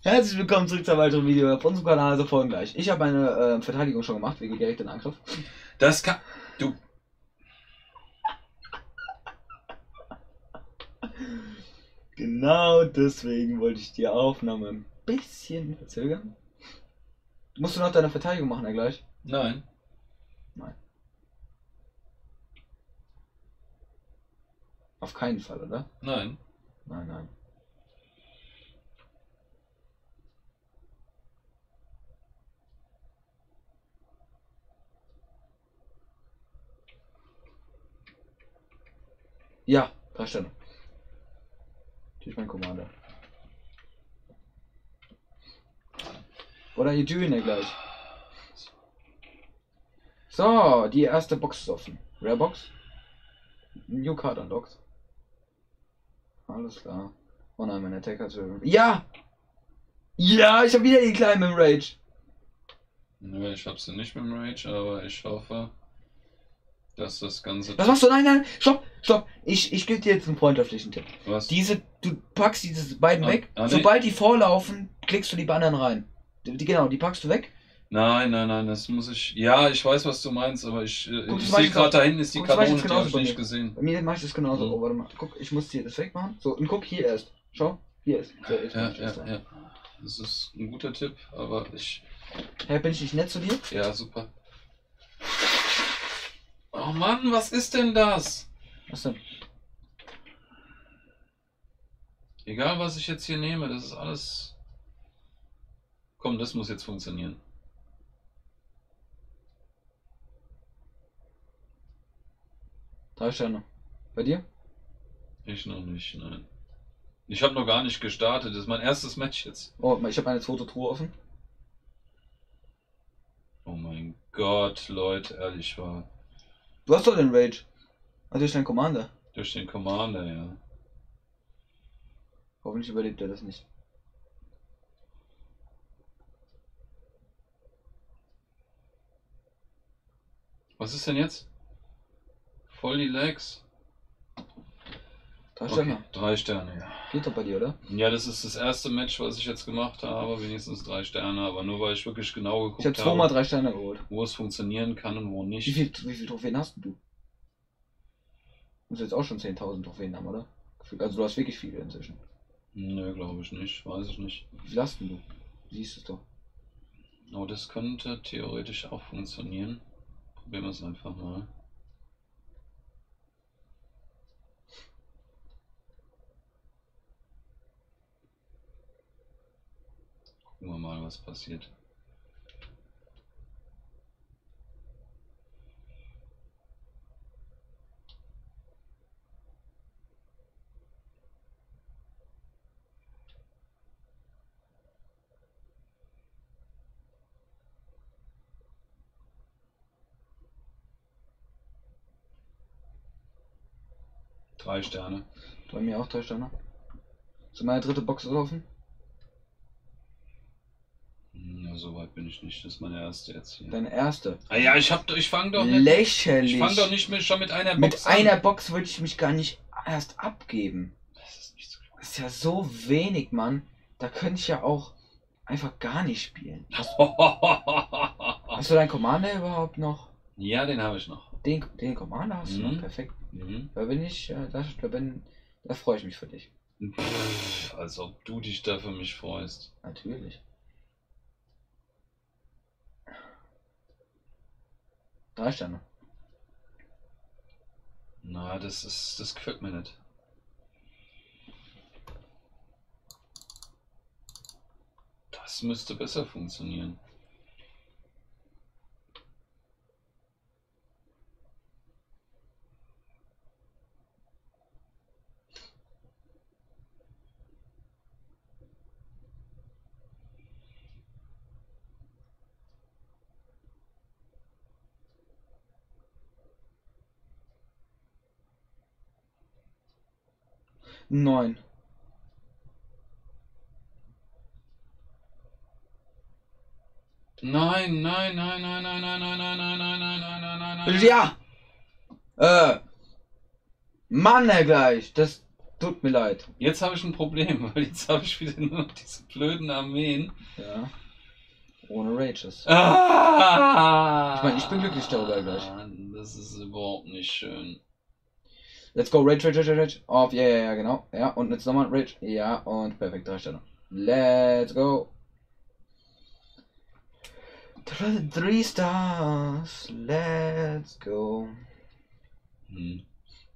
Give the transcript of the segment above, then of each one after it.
Herzlich willkommen zurück zu einem weiteren Video auf unserem Kanal, also folgen gleich. Ich habe meine Verteidigung schon gemacht, wir gehen direkt in den Angriff. Das kann... Du... Genau deswegen wollte ich die Aufnahme ein bisschen verzögern. Musst du noch deine Verteidigung machen, ja gleich? Nein. Nein. Auf keinen Fall, oder? Nein. Nein, nein. Ja, 3 Sterne. Natürlich mein Commander. What are you doing ja gleich? So, die erste Box ist offen. Rare Box. New Card unlocked. Alles klar. Oh nein, mein Attack hat... Ja! Ja, ich habe wieder die Kleinen im Rage. Nö, ich hab sie nicht mit dem Rage, aber ich hoffe, dass das Ganze... Was machst du? Nein, nein, stopp, stopp. Ich gebe dir jetzt einen freundschaftlichen Tipp. Was? Du packst diese beiden weg. nee. Sobald die vorlaufen, klickst du die anderen rein. Genau, die packst du weg. Nein, nein, nein, das muss ich... Ja, ich weiß, was du meinst, aber ich Guck, sehe gerade da hinten ist die Kanone, die habe ich nicht gesehen. Bei mir mache ich das genauso. Mhm. Oh, warte mal. Guck, ich muss dir das wegmachen. So, und guck hier erst. Schau, hier ist. So, jetzt mach ich das da. Ja. Das ist ein guter Tipp, aber ich... Hä, bin ich nicht nett zu dir? Ja, super. Oh Mann, was ist denn das? Was denn? Egal, was ich jetzt hier nehme, das ist alles... Komm, das muss jetzt funktionieren. Drei Sterne. Bei dir? Ich noch nicht, nein. Ich habe noch gar nicht gestartet, das ist mein erstes Match jetzt. Oh, ich habe eine zweite Truhe offen. Oh mein Gott, Leute, ehrlich war. Du hast doch den Rage. Also ich dein Commander. Durch den Commander, ja. Hoffentlich überlebt er das nicht. Was ist denn jetzt? Voll die Lags. 3 Sterne. Okay, 3 Sterne, ja. Geht doch bei dir, oder? Ja, das ist das erste Match, was ich jetzt gemacht habe. Wenigstens 3 Sterne, aber nur weil ich wirklich genau Ich habe geguckt zweimal habe, 3 Sterne geholt. wo es funktionieren kann und wo nicht. Wie viel Trophäen hast du? Du musst jetzt auch schon 10.000 Trophäen haben, oder? Also du hast wirklich viele inzwischen. Nö, glaube ich nicht. Weiß ich nicht. Wie viel hast denn du? Siehst es doch. Aber das könnte theoretisch auch funktionieren. Probieren wir es einfach mal. Gucken wir mal, was passiert. Drei Sterne. Bei mir auch 3 Sterne. So, meine dritte Box ist offen. Ja, so weit bin ich nicht. Das ist meine erste jetzt hier. Deine erste. Ah ja, ich fange doch nicht. Lächerlich. Ich fange doch nicht schon mit einer Box Mit an. einer Box würde ich mich gar nicht erst abgeben. Das ist nicht so klar. Das ist ja so wenig, Mann. Da könnte ich ja auch einfach gar nicht spielen. Hast du deinen Commander überhaupt noch? Ja, den habe ich noch. Den Commander hast du noch? Perfekt. Da bin ich, da freue ich mich für dich. Pff, als ob du dich da für mich freust. Natürlich. 3 Sterne. Na, das gefällt mir nicht. Das müsste besser funktionieren. Neun. Nein, nein, nein, nein, nein, nein, nein, nein, nein, nein, nein, nein, nein, nein, nein. Ja! Mann, gleich. Das Tut mir leid. Jetzt habe ich ein Problem, weil jetzt habe ich wieder nur noch diese blöden Armeen. Ja. Ohne Rages. Ah! Ich meine, ich bin glücklich darüber gleich. Das ist überhaupt nicht schön. Let's go, Rage, Rage, Rage, Rage. Auf, ja, genau. Ja, und jetzt nochmal Rage. Ja, und perfekt, 3 Sterne. Let's go. 3 Stars. Let's go. Mhm.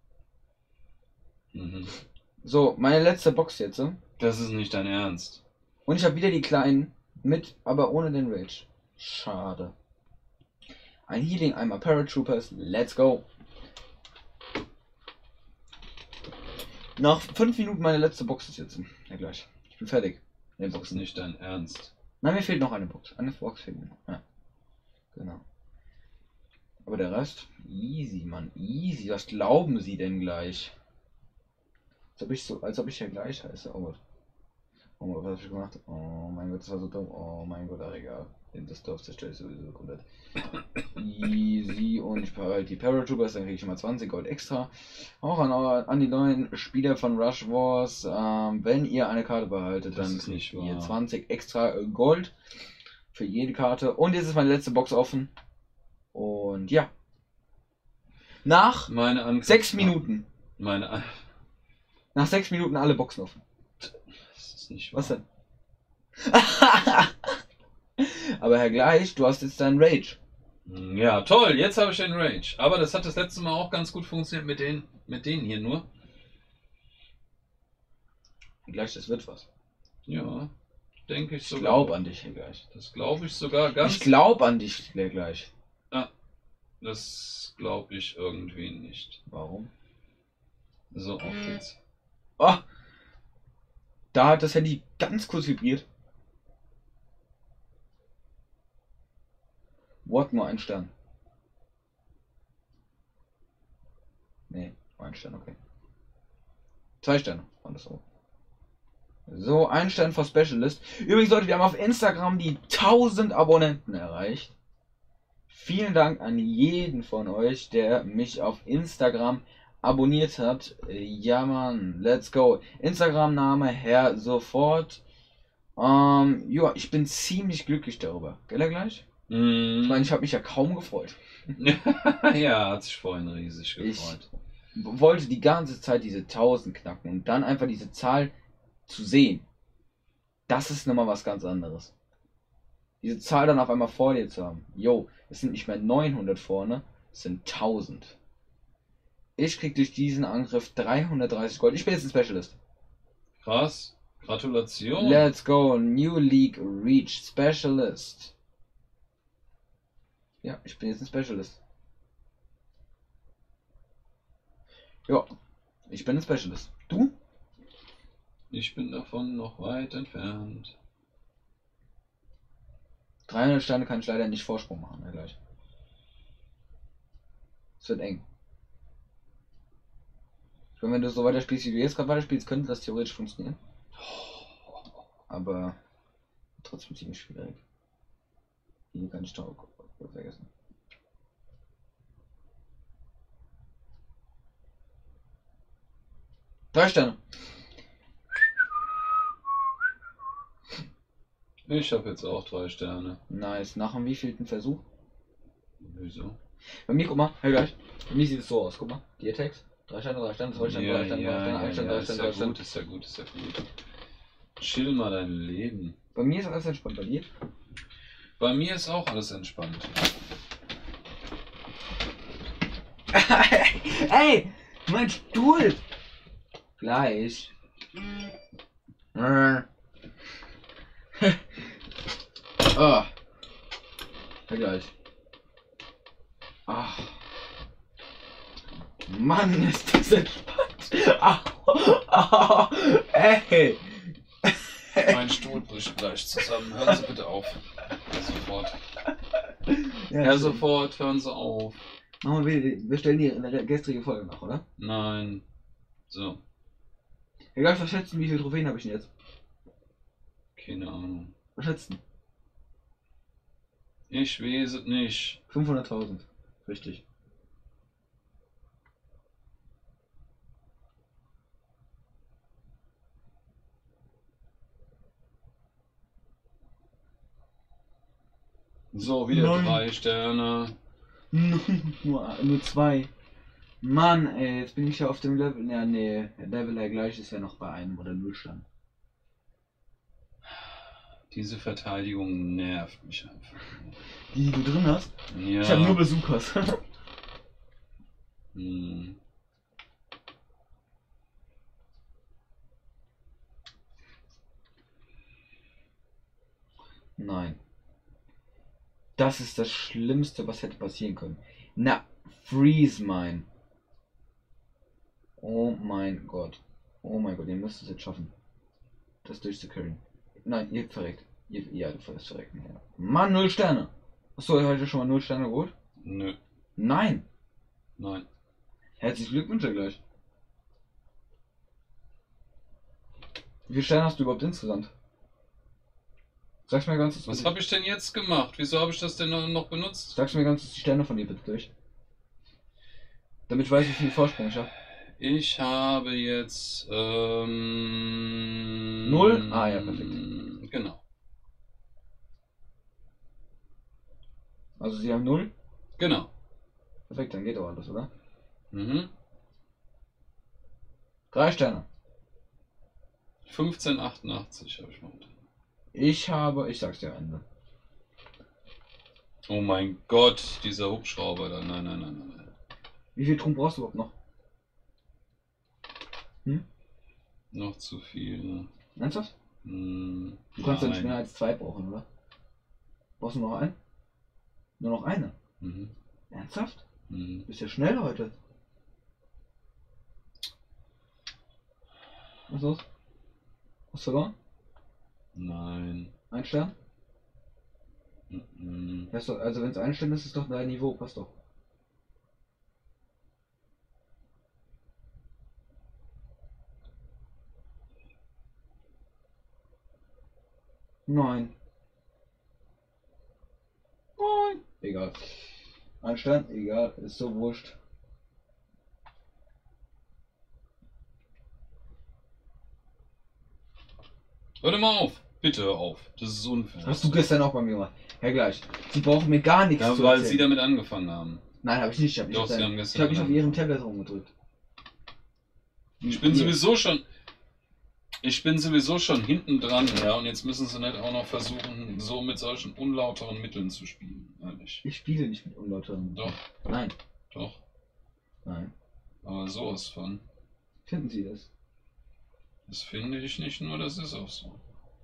So, meine letzte Box jetzt. Das ist nicht dein Ernst. Und ich habe wieder die kleinen mit, aber ohne den Rage. Schade. Ein Healing, einmal Paratroopers. Let's go. Nach 5 Minuten meine letzte Box ist jetzt. Ja, gleich. Ich bin fertig. Das ist nicht dein Ernst. Nein, mir fehlt noch eine Box. Eine Box fehlt mir noch. Ja. Genau. Aber der Rest, easy, Mann. Easy. Was glauben Sie denn gleich? Als ob ich ja gleich heiße. Oh Gott. Oh Gott, was hab ich gemacht? Oh mein Gott, das war so dumm. Oh mein Gott, ach egal. Das Dorf zerstört sowieso komplett. Easy. Und ich behalte die Paratroopers, dann kriege ich mal 20 Gold extra. Auch an die neuen Spieler von Rush Wars. Wenn ihr eine Karte behaltet, Das dann ist nicht kriegt ihr wahr. 20 extra Gold für jede Karte. Und jetzt ist meine letzte Box offen. Und ja. Nach Meine Angst. 6 Minuten. Meine Nach 6 Minuten alle Boxen offen. Das ist nicht wahr. Was denn? Aber Herr Gleich, du hast jetzt deinen Rage. Ja, toll, jetzt habe ich den Rage. Aber das hat das letzte Mal auch ganz gut funktioniert mit denen hier nur. Gleich, das wird was. Ja, denke ich Ich sogar. glaube an dich, Herr Gleich. Das glaube ich sogar ganz. Ich glaube an dich, Herr Gleich. Das glaube ich irgendwie nicht. Warum? So, auf geht's. Oh! Da hat das Handy ganz kurz vibriert. What? Nur ein Stern. Nee, nur ein Stern, okay. 2 Sterne. Andersrum. So, ein Stern für Specialist. Übrigens, Leute, wir haben auf Instagram die 1000 Abonnenten erreicht. Vielen Dank an jeden von euch, der mich auf Instagram abonniert hat. Ja, Mann, let's go. Instagram-Name Herr Sofort. Ja, ich bin ziemlich glücklich darüber. Gell, Herr Gleich? Ich meine, ich habe mich ja kaum gefreut. Ja, hat sich vorhin riesig gefreut. Ich wollte die ganze Zeit diese 1000 knacken und dann einfach diese Zahl zu sehen. Das ist nochmal was ganz anderes. Diese Zahl dann auf einmal vor dir zu haben. Jo, es sind nicht mehr 900 vorne, es sind 1000. Ich krieg durch diesen Angriff 330 Gold. Ich bin jetzt ein Specialist. Krass. Gratulation. Let's go. New League Reach Specialist. Ja, ich bin jetzt ein Specialist. Ja, ich bin ein Specialist. Du? Ich bin davon noch weit entfernt. 300 Sterne kann ich leider nicht Vorsprung machen, ja, gleich. Es wird eng. Ich meine, wenn du so weiterspielst, wie du jetzt gerade weiterspielst, könnte das theoretisch funktionieren. Aber trotzdem ziemlich schwierig. Hier kann ich doch vergessen. Drei Sterne. Ich habe jetzt auch 3 Sterne. Nice. Nach dem wievielten Versuch? Wieso? Bei mir, guck mal, hey gleich. Bei mir sieht es so aus, guck mal. Die Attacks. 3 Sterne, 3 Sterne, 2 Sterne, 3 Sterne, 3 Sterne, 1 Sterne, 3 Sterne, 3 Sterne. Ist ja gut, ist ja gut. Chill mal dein Leben. Bei mir ist alles entspannt, bei dir? Bei mir ist auch alles entspannt. Ey, mein Stuhl! Gleich. Ah. Ja, gleich. Ach. Mann, ist das entspannt. Au. Ey. Mein Stuhl bricht gleich zusammen. Hören Sie bitte auf. Sofort. Ja, Ja, sofort, hören Sie auf. Machen wir stellen die gestrige Folge nach, oder? Nein. So, Egal, was schätzen, wie viele Trophäen habe ich denn jetzt? keine Ahnung. Was schätzen? Ich weiß es nicht. 500.000. Richtig. So, wieder Nein. 3 Sterne. nur 2. Mann, ey, jetzt bin ich ja auf dem Level. Ja, nee, Level gleich ist ja noch bei einem oder 0 Stand. Diese Verteidigung nervt mich einfach. Die du drin hast? Ja. Ich habe nur Bazookas. Hm. Nein. Das ist das Schlimmste, was hätte passieren können. Na, freeze mine. Oh mein Gott. Oh mein Gott, ihr müsst es jetzt schaffen. Das durchzucarryen. Nein, ihr verreckt. Ja, du wirst verrecken. Ja. Mann, 0 Sterne. Achso, ihr heute schon mal 0 Sterne geholt? Nö. Nein. Nein. Herzlichen Glückwunsch gleich. Wie viele Sterne hast du überhaupt insgesamt? Sag's mir ganz kurz. Was habe ich denn jetzt gemacht? Wieso habe ich das denn noch benutzt? Sag's mir ganz kurz die Sterne von dir bitte durch. Damit ich weiß, wie viel Vorsprung ich habe. Ich habe jetzt 0? Ah ja, perfekt. Genau. Also sie haben 0? Genau. Perfekt, dann geht doch alles, oder? Mhm. 3 Sterne. 1588 habe ich momentan. Ich sag's dir am Ende. Oh mein Gott, dieser Hubschrauber da. Nein, nein, nein, nein. Wie viel Truhen brauchst du überhaupt noch? Noch zu viel. Ne? Ernsthaft? Hm, Du kannst ja nicht nein. mehr als 2 brauchen, oder? Brauchst du noch einen? Nur noch eine? Mhm. Ernsthaft? Mhm. Bist ja schnell heute. Was ist los? Hast du verloren? Nein. 1 Stern? Mhm. Weißt du, also wenn es 1 Stern ist, ist doch dein Niveau, passt doch. Nein. Nein. Egal. 1 Stern? Egal, ist so wurscht. Hör mal auf. Bitte hör auf. Das ist unfair. Hast du gestern auch bei mir gemacht. Ja gleich. Sie brauchen mir gar nichts Ja, zu weil erzählen. sie damit angefangen haben. Nein, habe ich nicht. Doch, sie haben Ich gestern habe nicht auf ihrem angefangen. Tablet rumgedrückt. Ich bin sowieso schon hinten dran, ja, und jetzt müssen sie nicht auch noch versuchen, so mit solchen unlauteren Mitteln zu spielen. Ehrlich. Ich spiele nicht mit unlauteren. Doch, Nein. doch. Nein. Aber sowas von. Finden Sie das? Das finde ich nicht nur, das ist auch so.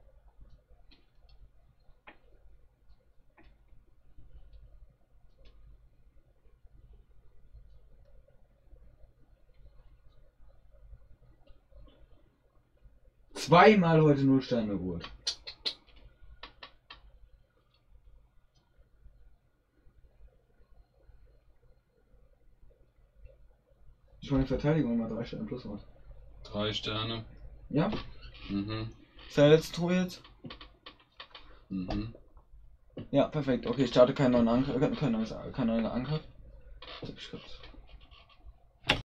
Zweimal heute 0 Sterne geholt. Ich meine Verteidigung immer 3 Sterne plus was. 3 Sterne. Ja? Mhm. Ist der letzte Truhe jetzt? Mhm. Ja, perfekt. Okay, ich starte keinen neuen Angriff. Keinen neuen Angriff. Das hab ich grad.